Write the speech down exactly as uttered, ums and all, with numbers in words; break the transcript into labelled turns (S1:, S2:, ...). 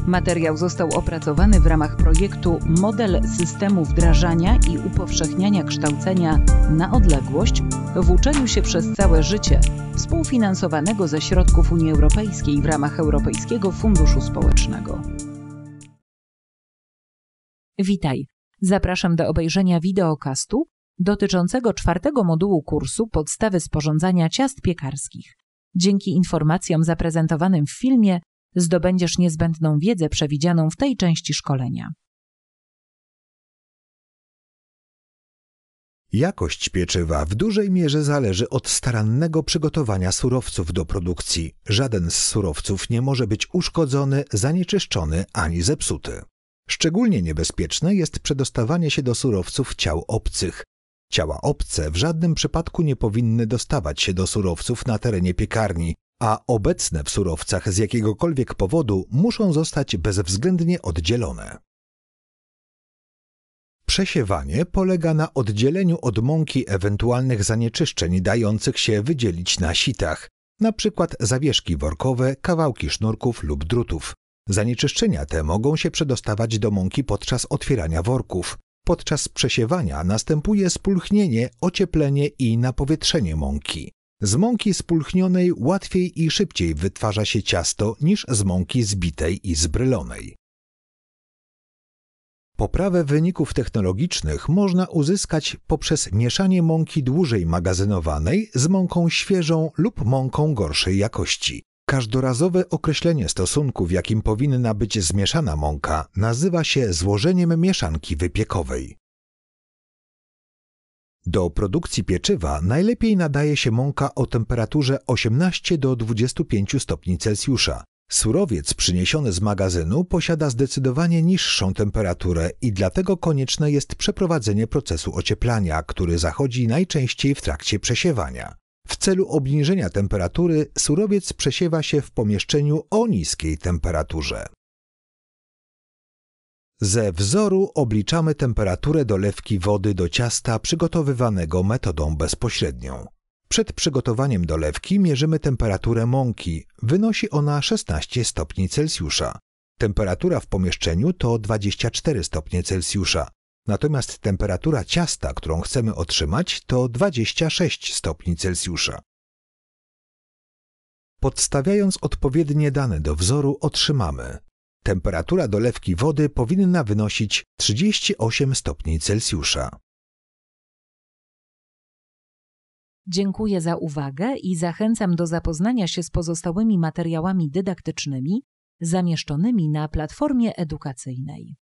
S1: Materiał został opracowany w ramach projektu Model systemu wdrażania i upowszechniania kształcenia na odległość w uczeniu się przez całe życie, współfinansowanego ze środków Unii Europejskiej w ramach Europejskiego Funduszu Społecznego. Witaj! Zapraszam do obejrzenia wideokastu dotyczącego czwartego modułu kursu Podstawy sporządzania ciast piekarskich. Dzięki informacjom zaprezentowanym w filmie zdobędziesz niezbędną wiedzę przewidzianą w tej części szkolenia.
S2: Jakość pieczywa w dużej mierze zależy od starannego przygotowania surowców do produkcji. Żaden z surowców nie może być uszkodzony, zanieczyszczony ani zepsuty. Szczególnie niebezpieczne jest przedostawanie się do surowców ciał obcych. Ciała obce w żadnym przypadku nie powinny dostawać się do surowców na terenie piekarni, a obecne w surowcach z jakiegokolwiek powodu muszą zostać bezwzględnie oddzielone. Przesiewanie polega na oddzieleniu od mąki ewentualnych zanieczyszczeń dających się wydzielić na sitach, np. zawieszki workowe, kawałki sznurków lub drutów. Zanieczyszczenia te mogą się przedostawać do mąki podczas otwierania worków. Podczas przesiewania następuje spulchnienie, ocieplenie i napowietrzenie mąki. Z mąki spulchnionej łatwiej i szybciej wytwarza się ciasto niż z mąki zbitej i zbrylonej. Poprawę wyników technologicznych można uzyskać poprzez mieszanie mąki dłużej magazynowanej z mąką świeżą lub mąką gorszej jakości. Każdorazowe określenie stosunku, w jakim powinna być zmieszana mąka, nazywa się złożeniem mieszanki wypiekowej. Do produkcji pieczywa najlepiej nadaje się mąka o temperaturze osiemnaście do dwudziestu pięciu stopni Celsjusza. Surowiec przyniesiony z magazynu posiada zdecydowanie niższą temperaturę i dlatego konieczne jest przeprowadzenie procesu ocieplania, który zachodzi najczęściej w trakcie przesiewania. W celu obniżenia temperatury surowiec przesiewa się w pomieszczeniu o niskiej temperaturze. Ze wzoru obliczamy temperaturę dolewki wody do ciasta przygotowywanego metodą bezpośrednią. Przed przygotowaniem dolewki mierzymy temperaturę mąki. Wynosi ona szesnaście stopni Celsjusza. Temperatura w pomieszczeniu to dwadzieścia cztery stopnie Celsjusza. Natomiast temperatura ciasta, którą chcemy otrzymać, to dwadzieścia sześć stopni Celsjusza. Podstawiając odpowiednie dane do wzoru otrzymamy: temperatura dolewki wody powinna wynosić trzydzieści osiem stopni Celsjusza.
S1: Dziękuję za uwagę i zachęcam do zapoznania się z pozostałymi materiałami dydaktycznymi zamieszczonymi na platformie edukacyjnej.